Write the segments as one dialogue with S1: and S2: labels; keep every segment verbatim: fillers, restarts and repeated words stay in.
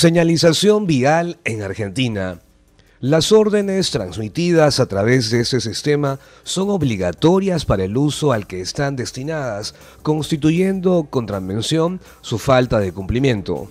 S1: Señalización vial en Argentina. Las órdenes transmitidas a través de ese sistema son obligatorias para el uso al que están destinadas, constituyendo contravención su falta de cumplimiento.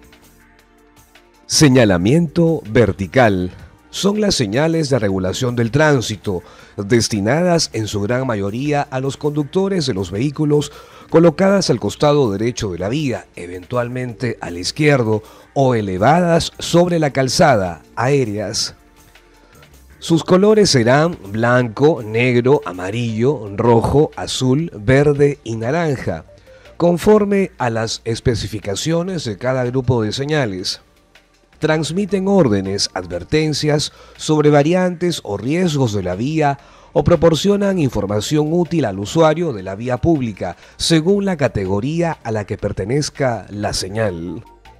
S1: Señalamiento vertical. Son las señales de regulación del tránsito, destinadas en su gran mayoría a los conductores de los vehículos, colocadas al costado derecho de la vía, eventualmente al izquierdo, o elevadas sobre la calzada, aéreas. Sus colores serán blanco, negro, amarillo, rojo, azul, verde y naranja, conforme a las especificaciones de cada grupo de señales. Transmiten órdenes, advertencias sobre variantes o riesgos de la vía o proporcionan información útil al usuario de la vía pública según la categoría a la que pertenezca la señal.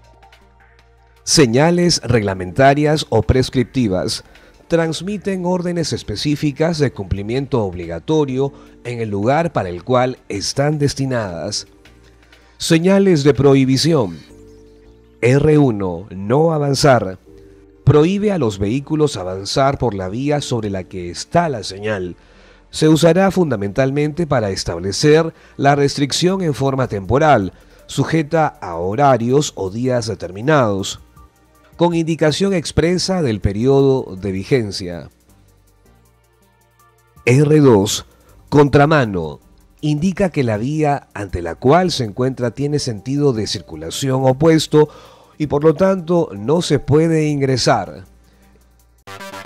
S1: Señales reglamentarias o prescriptivas. Transmiten órdenes específicas de cumplimiento obligatorio en el lugar para el cual están destinadas. Señales de prohibición. R uno. No avanzar. Prohíbe a los vehículos avanzar por la vía sobre la que está la señal. Se usará fundamentalmente para establecer la restricción en forma temporal, sujeta a horarios o días determinados, con indicación expresa del periodo de vigencia. R dos. Contramano. Indica que la vía ante la cual se encuentra tiene sentido de circulación opuesto y por lo tanto no se puede ingresar.